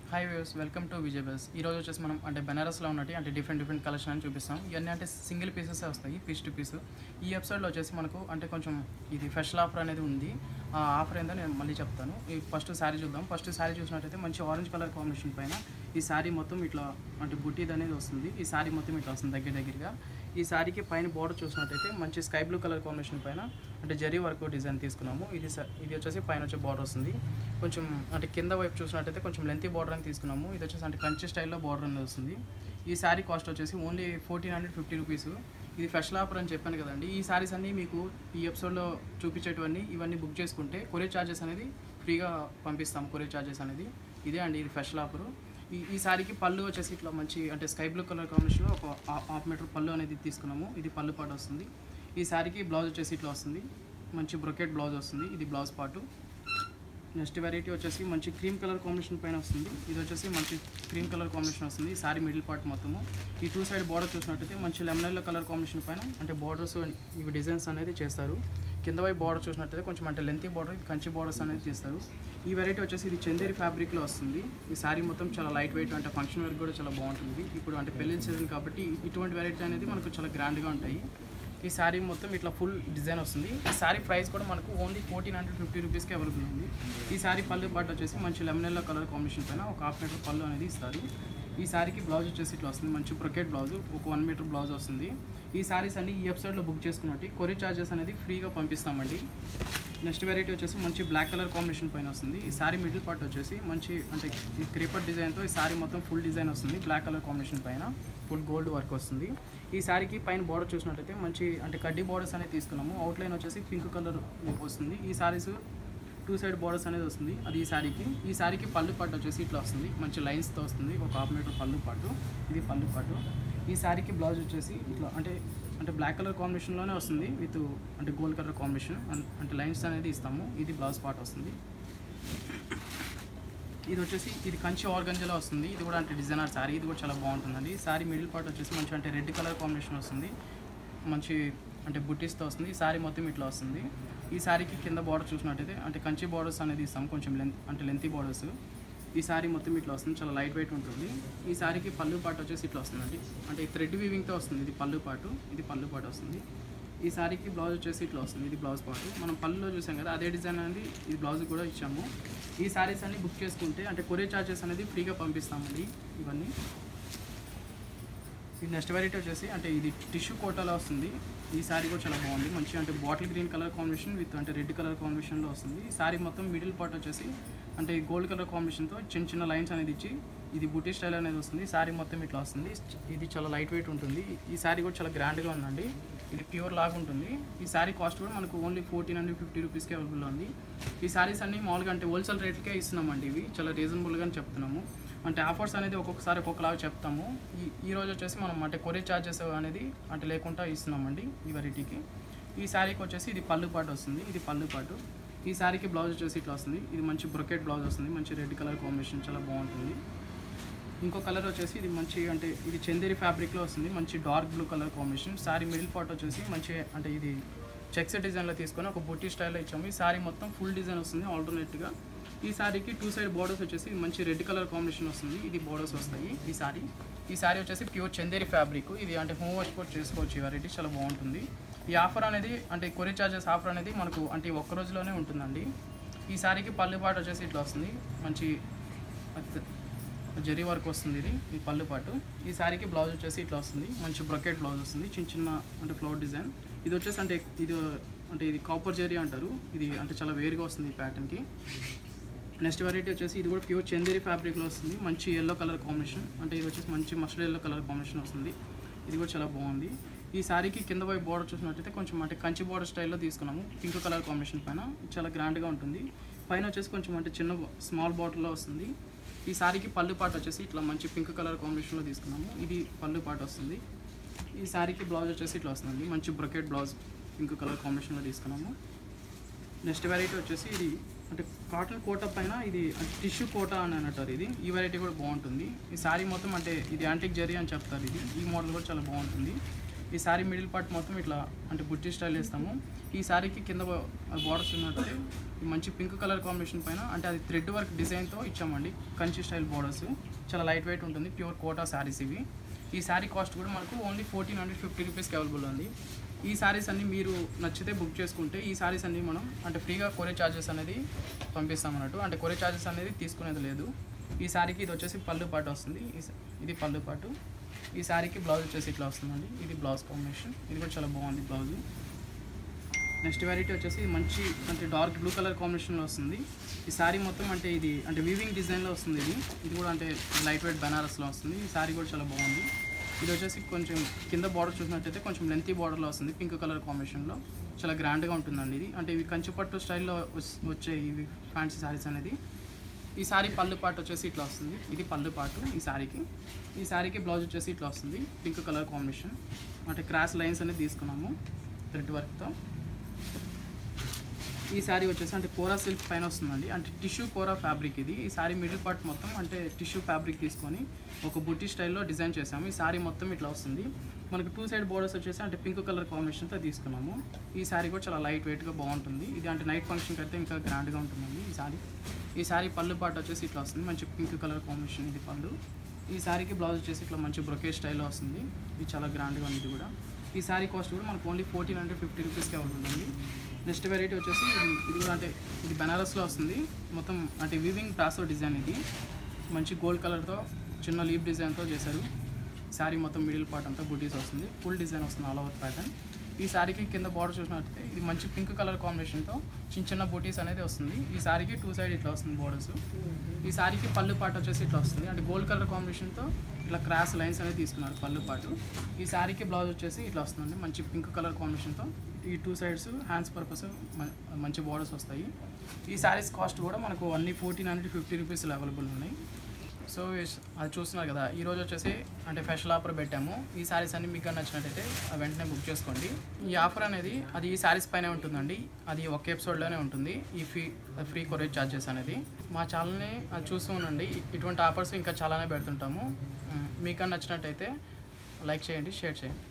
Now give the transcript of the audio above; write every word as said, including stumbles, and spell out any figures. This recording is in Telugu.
Hi views, welcome to Vijay bus. ఈరోజు వచ్చేసి మనం అంటే బెనారస్లో ఉన్నట్టు అంటే డిఫరెంట్ డిఫరెంట్ కలెక్షన్ అని చూపిస్తాం. ఇవన్నీ అంటే సింగిల్ పీసెస్ వస్తాయి, పీస్ టు పీస్. ఈ ఎపిసోడ్లో వచ్చేసి మనకు అంటే కొంచెం ఇది స్పెషల్ ఆఫర్ అనేది ఉంది. ఆ ఆఫర్ ఏందో నేను మళ్ళీ చెప్తాను. ఈ ఫస్ట్ శారీ చూద్దాం. ఫస్ట్ శారీ చూసినట్టయితే మంచి ఆరెంజ్ కలర్ కాంబినేషన్ పైన ఈ శారీ మొత్తం ఇట్లా అంటే బుట్టీది అనేది వస్తుంది. ఈ శారీ మొత్తం ఇట్లా వస్తుంది దగ్గర దగ్గరగా. ఈ శారీకి పైన బోర్డర్ చూసినట్టయితే మంచి స్కై బ్లూ కలర్ కాంబినేషన్ పైన అంటే జరీ వర్క్ డిజైన్ తీసుకున్నాము. ఇది ఇది వచ్చేసి పైన వచ్చే బార్డర్ వస్తుంది. కొంచెం అంటే కింద వైపు చూసినట్టయితే కొంచెం లెంతీ బార్డర్ అని తీసుకున్నాము. ఇది వచ్చేసి అంటే కంచి స్టైల్లో బార్డర్ అనేది వస్తుంది. ఈ శారీ కాస్ట్ వచ్చేసి only fourteen hundred fifty rupees. ఇది స్పెషల్ ఆఫర్ అని చెప్పాను కదండి. ఈ శారీస్ అన్నీ మీకు ఈ ఎపిసోడ్లో చూపించేటివన్నీ ఇవన్నీ బుక్ చేసుకుంటే కొరియర్ ఛార్జెస్ అనేది ఫ్రీగా పంపిస్తాం. కొరియర్ ఛార్జెస్ అనేది ఇదే అండి, ఇది స్పెషల్ ఆఫరు. ఈ ఈ శారీకి పళ్ళు వచ్చేసి ఇట్లా మంచి అంటే స్కై బ్లూ కలర్ కాంబినేషన్లో ఒక హాఫ్ మీటర్ పళ్ళు అనేది తీసుకున్నాము. ఇది పళ్ళు పాటు వస్తుంది. ఈ శారీకి బ్లౌజ్ వచ్చేసి ఇట్లా వస్తుంది. మంచి బ్రొకెట్ బ్లౌజ్ వస్తుంది. ఇది బ్లౌజ్ పాటు. నెక్స్ట్ వెరైటీ వచ్చేసి మంచి క్రీమ్ కలర్ కాంబినేషన్ పైన వస్తుంది. ఇది వచ్చేసి మంచి క్రీమ్ కలర్ కాంబినేషన్ వస్తుంది. ఈ శారీ మిడిల్ పార్ట్ మొత్తము. ఈ టూ సైడ్ బార్డర్ చూసినట్టయితే మంచి లెమన్ ఎల్లో కలర్ కాంబినేషన్ పైన అంటే బార్డర్స్ ఇవి డిజైన్స్ అనేది చేస్తారు. కింద వైపు బార్డర్ చూసినట్టయితే కొంచెం అంటే లెంతీ బార్డర్, కంచి బార్డర్స్ అనేది చేస్తారు. ఈ వెరైటీ వచ్చేసి ఇది చందేరి ఫ్యాబ్రిక్లో వస్తుంది. ఈ శారీ మొత్తం చాలా లైట్ వెయిట్, అంటే ఫంక్షన్ వేర్ కూడా చాలా బాగుంటుంది. ఇప్పుడు అంటే పెళ్లి సీజన్ కాబట్టి ఇటువంటి వెరైటీ అనేది మనకు చాలా గ్రాండ్గా ఉంటాయి. ఈ శారీ మొత్తం ఇట్లా ఫుల్ డిజైన్ వస్తుంది. ఈ శారీ ప్రైస్ కూడా మనకు ఓన్లీ ఫోర్టీన్ హండ్రెడ్ ఫిఫ్టీ రూపీస్కి అవైలబుల్ ఉంది. ఈ శారీ పళ్ళు పాటు వచ్చేసి మంచి లెమన్ ఎల్లో కలర్ కాంబినేషన్ పైన ఒక హాఫ్ మీటర్ పళ్ళు అనేది ఇస్తారు. ఈ శారీకి బ్లౌజ్ వచ్చేసి ఇట్లా వస్తుంది. మంచి బ్రొకెట్ బ్లౌజ్, ఒక వన్ మీటర్ బ్లౌజ్ వస్తుంది. ఈ శారీస్ అన్ని ఈ వెబ్సైట్లో బుక్ చేసుకున్నట్టు కొరియర్ ఛార్జెస్ అనేది ఫ్రీగా పంపిస్తామండి. నెక్స్ట్ వెరైటీ వచ్చేసి మంచి బ్లాక్ కలర్ కాంబినేషన్ పైన వస్తుంది. ఈ శారీ మిడిల్ పార్ట్ వచ్చేసి మంచి అంటే ఈ క్రీపర్ డిజైన్తో ఈ శారీ మొత్తం ఫుల్ డిజైన్ వస్తుంది. బ్లాక్ కలర్ కాంబినేషన్ పైన ఫుల్ గోల్డ్ వర్క్ వస్తుంది. ఈ శారీకి పైన బార్డర్ చూసినట్టయితే మంచి అంటే కడ్డీ బార్డర్స్ అనేది తీసుకున్నాము. అవుట్లైన్ వచ్చేసి పింక్ కలర్ వస్తుంది. ఈ శారీస్ టూ సైడ్ బార్డర్స్ అనేది వస్తుంది. అది ఈ శారీకి. ఈ శారీకి పళ్ళు పాటు వచ్చేసి ఇట్లా వస్తుంది. మంచి లైన్స్తో వస్తుంది. ఒక హాఫ్ మీటర్ పళ్ళు పాటు. ఇది పళ్ళు పాటు. ఈ శారీకి బ్లౌజ్ వచ్చేసి ఇట్లా అంటే అంటే బ్లాక్ కలర్ కాంబినేషన్లోనే వస్తుంది విత్ అంటే గోల్డ్ కలర్ కాంబినేషన్ అంటే లైన్స్ అనేది ఇస్తాము. ఇది బ్లౌజ్ పార్ట్ వస్తుంది. ఇది వచ్చేసి ఇది కంచి ఆర్గంజాలో వస్తుంది. ఇది కూడా అంటే డిజైనర్ శారీ. ఇది కూడా చాలా బాగుంటుందండి. శారీ మిడిల్ పార్ట్ వచ్చేసి మంచి అంటే రెడ్ కలర్ కాంబినేషన్ వస్తుంది. మంచి అంటే బుట్టీస్తో వస్తుంది. ఈ శారీ మొత్తం ఇట్లా వస్తుంది. ఈ శారీకి కింద బార్డర్ చూసినట్టయితే అంటే కంచి బార్డర్స్ అనేది ఇస్తాం, కొంచెం లెంత్ అంటే లెంతీ బార్డర్స్. ఈ శారీ మొత్తం ఇట్లా వస్తుంది. చాలా లైట్ వెయిట్ ఉంటుంది. ఈ శారీకి పళ్ళు పాటు వచ్చేసి ఇట్లా వస్తుందండి. అంటే థ్రెడ్ వీవింగ్తో వస్తుంది. ఇది పళ్ళు పాటు. ఇది పళ్ళు పాటు వస్తుంది. ఈ శారీకి బ్లౌజ్ వచ్చేసి ఇట్లా వస్తుంది. ఇది బ్లౌజ్ పాటు. మనం పళ్ళులో చూసాం కదా, అదే డిజైన్ అనేది ఇది బ్లౌజ్ కూడా ఇచ్చాము. ఈ శారీస్ అన్ని బుక్ చేసుకుంటే అంటే కొరియర్ ఛార్జెస్ అనేది ఫ్రీగా పంపిస్తామండి ఇవన్నీ. ఈ నెక్స్ట్ వెరైటీ వచ్చేసి అంటే ఇది టిష్యూ కోటాలో వస్తుంది. ఈ శారీ కూడా చాలా బాగుంది. మంచి అంటే bottle green colour combination with అంటే రెడ్ కలర్ కాంబినేషన్లో వస్తుంది. ఈ శారీ మొత్తం మిడిల్ పార్ట్ వచ్చేసి అంటే గోల్డ్ కలర్ కాంబినేషన్తో చిన్న చిన్న లైన్స్ అనేది ఇచ్చి ఇది బుటీ స్టైల్ అనేది వస్తుంది. శారీ మొత్తం ఇట్లా వస్తుంది. ఇది చాలా లైట్ వెయిట్ ఉంటుంది. ఈ శారీ కూడా చాలా గ్రాండ్గా ఉందండి. ఇది ప్యూర్ లాగా ఉంటుంది. ఈ శారీ కాస్ట్ కూడా మనకు ఓన్లీ ఫోర్టీన్ హండ్రెడ్ ఫిఫ్టీ రూపీస్కి అవైలబుల్లో ఉంది. ఈ శారీస్ అన్ని మామూలుగా అంటే హోల్సేల్ రేట్కే ఇస్తున్నామండి. ఇవి చాలా రీజనబుల్గా చెప్తున్నాము. అంటే ఆఫర్స్ అనేది ఒక్కొక్కసారి ఒక్కొక్కలాగా చెప్తాము. ఈ ఈ రోజు వచ్చేసి మనం అంటే కొరియర్ ఛార్జెస్ అనేది అంటే లేకుండా ఇస్తున్నామండి ఈ వెరైటీకి. ఈ శారీకి వచ్చేసి ఇది పళ్ళు పాటు వస్తుంది. ఇది పళ్ళు పాటు. ఈ శారీకి బ్లౌజ్ వచ్చేసి ఇట్లా వస్తుంది. ఇది మంచి బ్రొకెట్ బ్లౌజ్ వస్తుంది. మంచి రెడ్ కలర్ కాంబినేషన్ చాలా బాగుంటుంది. ఇంకో కలర్ వచ్చేసి ఇది మంచి అంటే ఇది చందేరి ఫ్యాబ్రిక్లో వస్తుంది. మంచి dark blue colour combination. Sari middle part వచ్చేసి మంచి అంటే ఇది చెక్స్ డిజైన్లో తీసుకొని ఒక బుట్టి స్టైల్లో ఇచ్చాము. ఈ శారీ మొత్తం ఫుల్ డిజైన్ వస్తుంది ఆల్టర్నేట్గా. ఈ శారీకి టూ సైడ్ బార్డర్స్ వచ్చేసి మంచి రెడ్ కలర్ కాంబినేషన్ వస్తుంది. ఇది బార్డర్స్ వస్తాయి. ఈ శారీ ఈ శారీ వచ్చేసి ప్యూర్ చందేరి ఫ్యాబ్రిక్. ఇది అంటే హోమ్ వాష్ కూడా చేసుకోవచ్చు. ఈ వెరైటీ చాలా బాగుంటుంది. ఈ ఆఫర్ అనేది అంటే కొరియర్ ఛార్జెస్ ఆఫర్ అనేది మనకు అంటే ఒక్క రోజులోనే ఉంటుందండి. ఈ శారీకి పళ్ళు పాటు వచ్చేసి ఇట్లా వస్తుంది. మంచి జరీ వర్క్ వస్తుంది. ఇది ఈ పళ్ళు పాటు. ఈ శారీకి బ్లౌజ్ వచ్చేసి ఇట్లా వస్తుంది. మంచి బ్రొకెట్ బ్లౌజ్ వస్తుంది. చిన్న చిన్న అంటే ఫ్లవర్ డిజైన్. ఇది వచ్చేసి అంటే ఇది అంటే ఇది కాపర్ జరీ అంటారు. ఇది అంటే చాలా వేరుగా వస్తుంది ఈ ప్యాటర్న్కి. నెక్స్ట్ వెరైటీ వచ్చేసి ఇది కూడా ప్యూర్ చందేరి ఫ్యాబ్రిక్లో వస్తుంది. మంచి ఎల్లో కలర్ కాంబినేషన్ అంటే ఇది వచ్చేసి మంచి మస్టర్డ్ ఎల్లో కలర్ కాంబినేషన్ వస్తుంది. ఇది కూడా చాలా బాగుంది. ఈ శారీకి కింద వైపు బార్డర్ చూసినట్టయితే కొంచెం అంటే కంచి బార్డర్ స్టైల్లో తీసుకున్నాము. పింక్ కలర్ కాంబినేషన్ పైన చాలా గ్రాండ్గా ఉంటుంది. పైన వచ్చేసి కొంచెం అంటే చిన్న స్మాల్ బాటిల్లో వస్తుంది. ఈ శారీకి పళ్ళు పాటు వచ్చేసి ఇట్లా మంచి పింక్ కలర్ కాంబినేషన్లో తీసుకున్నాము. ఇది పళ్ళు పాటు వస్తుంది. ఈ శారీకి బ్లౌజ్ వచ్చేసి ఇట్లా వస్తుంది. మంచి బ్రొకెట్ బ్లౌజ్ పింక్ కలర్ కాంబినేషన్లో తీసుకున్నాము. నెక్స్ట్ వెరైటీ వచ్చేసి ఇది అంటే కాటన్ కోట పైన ఇది టిష్యూ కోట అని అంటారు. ఇది ఈ వెరైటీ కూడా బాగుంటుంది. ఈ శారీ మొత్తం అంటే ఇది యాంటిక్ జరీ అని చెప్తారు. ఇది ఈ మోడల్ కూడా చాలా బాగుంటుంది. ఈ శారీ మిడిల్ పార్ట్ మొత్తం ఇట్లా అంటే బుట్టి స్టైల్ వేస్తాము. ఈ శారీకి కింద బార్డర్స్ ఉన్నట్టు మంచి పింక్ కలర్ కాంబినేషన్ పైన అంటే అది థ్రెడ్ వర్క్ డిజైన్తో ఇచ్చామండి. కంచి స్టైల్ బార్డర్స్ చాలా లైట్ వెయిట్ ఉంటుంది. ప్యూర్ కోటా శారీస్ ఇవి. ఈ శారీ కాస్ట్ కూడా మనకు ఓన్లీ ఫోర్టీన్ హండ్రెడ్ ఫిఫ్టీ రూపీస్కి అవైలబుల్ ఉంది. ఈ శారీస్ అన్ని మీరు నచ్చితే బుక్ చేసుకుంటే ఈ శారీస్ అన్ని మనం అంటే ఫ్రీగా కొరియర్ ఛార్జెస్ అనేది పంపిస్తాం అన్నట్టు. అంటే కొరియర్ ఛార్జెస్ అనేది తీసుకునేది లేదు. ఈ శారీకి ఇది వచ్చేసి పళ్ళు పాటు వస్తుంది. ఇది పళ్ళు పాటు. ఈ శారీకి బ్లౌజ్ వచ్చేసి ఇట్లా వస్తుందండి. ఇది బ్లౌజ్ కాంబినేషన్. ఇది కూడా చాలా బాగుంది బ్లౌజ్. నెక్స్ట్ వెరైటీ వచ్చేసి మంచి అంటే డార్క్ బ్లూ కలర్ కాంబినేషన్లో వస్తుంది. ఈ శారీ మొత్తం అంటే ఇది అంటే వీవింగ్ డిజైన్లో వస్తుంది. ఇది ఇది కూడా అంటే లైట్ వెయిట్ బనారస్లో వస్తుంది. ఈ శారీ కూడా చాలా బాగుంది. ఇది వచ్చేసి కొంచెం కింద బార్డర్ చూసినట్టయితే కొంచెం లెంతీ బార్డర్లో వస్తుంది. పింక్ కలర్ కాంబినేషన్లో చాలా గ్రాండ్గా ఉంటుందండి ఇది. అంటే ఇవి కంచిపట్టు స్టైల్లో వచ్చే ఇవి ఫ్యాన్సీ శారీస్ అనేది. ఈ శారీ పళ్ళు పాటు వచ్చేసి ఇట్లా వస్తుంది. ఇది పళ్ళు పాటు ఈ శారీకి. ఈ శారీకి బ్లౌజ్ వచ్చేసి ఇట్లా వస్తుంది. పింక్ కలర్ కాంబినేషన్ అంటే క్రాస్ లైన్స్ అనేది తీసుకున్నాము థ్రెడ్ వర్క్తో. ఈ శారీ వచ్చేసి అంటే కోరా సిల్క్ పైన వస్తుందండి. అంటే టిష్యూ కోరా ఫ్యాబ్రిక్ ఇది. ఈ శారీ మిడిల్ పార్ట్ మొత్తం అంటే టిష్యూ ఫ్యాబ్రిక్ తీసుకొని ఒక బుట్టి స్టైల్లో డిజైన్ చేసాము. ఈ శారీ మొత్తం ఇట్లా వస్తుంది. మనకు టూ సైడ్ బోర్డర్స్ వచ్చేసి అంటే పింక్ కలర్ కాంబినేషన్తో తీసుకున్నాము. ఈ శారీ కూడా చాలా లైట్ వెయిట్గా బాగుంటుంది. ఇది అంటే నైట్ ఫంక్షన్కి అయితే ఇంకా గ్రాండ్గా ఉంటుందండి ఈ శారీ. ఈ శారీ పళ్ళు పాటు వచ్చేసి ఇట్లా వస్తుంది. మంచి పింక్ కలర్ కాంబినేషన్ ఇది పళ్ళు. ఈ శారీకి బ్లౌజ్ వచ్చేసి ఇట్లా మంచి బ్రొకే స్టైల్లో వస్తుంది. ఇది చాలా గ్రాండ్గా ఉంది ఇది కూడా. ఈ శారీ కాస్ట్ కూడా మనకు ఓన్లీ ఫోర్టీన్ హండ్రెడ్ ఫిఫ్టీ రూపీస్కి అవుతుంది. నెక్స్ట్ వెరైటీ వచ్చేసి ఇది కూడా అంటే ఇది బెనారస్లో వస్తుంది. మొత్తం అంటే వీవింగ్ ప్రాసో డిజైన్ ఇది. మంచి గోల్డ్ కలర్తో చిన్న లీప్ డిజైన్తో చేశారు. శారీ మొత్తం మిడిల్ పార్ట్ అంతా బుటీస్ వస్తుంది. ఫుల్ డిజైన్ వస్తుంది ఆల్ ఓవర్ ప్యాటర్న్. ఈ శారీకి కింద బార్డర్ చూసినట్టయితే ఇది మంచి పింక్ కలర్ కాంబినేషన్తో చిన్న చిన్న బూటీస్ అనేది వస్తుంది. ఈ శారీకి టూ సైడ్ ఇట్లా వస్తుంది బోర్డర్స్. ఈ శారీకి పళ్ళు పాటు వచ్చేసి ఇట్లా వస్తుంది. అంటే గోల్డ్ కలర్ కాంబినేషన్తో ఇట్లా క్రాస్ లైన్స్ అనేది తీసుకున్నారు పళ్ళు పాటు. ఈ శారీకి బ్లౌజ్ వచ్చేసి ఇట్లా వస్తుందండి. మంచి పింక్ కలర్ కాంబినేషన్తో ఈ టూ సైడ్స్ హ్యాండ్స్ పర్పస్ మంచి బోర్డర్స్ వస్తాయి. ఈ శారీస్ కాస్ట్ కూడా మనకు అన్ని ఫోర్టీన్ హండ్రెడ్ ఫిఫ్టీ రూపీస్లో అవైలబుల్ ఉన్నాయి. సో అది చూస్తున్నారు కదా, ఈరోజు వచ్చేసి అంటే స్పెషల్ ఆఫర్ పెట్టాము. ఈ శారీస్ అన్ని మీకు నచ్చినట్టయితే వెంటనే బుక్ చేసుకోండి. ఈ ఆఫర్ అనేది అది ఈ శారీస్ పైనే ఉంటుందండి. అది ఒక ఎపిసోడ్లోనే ఉంటుంది ఈ ఫ్రీ ఫ్రీ కొరియర్ ఛార్జెస్ అనేది. మా ఛానల్ని చూస్తూ ఉండండి. ఇటువంటి ఆఫర్స్ ఇంకా చాలానే పెడుతుంటాము. మీకు నచ్చినట్టయితే లైక్ చేయండి, షేర్ చేయండి.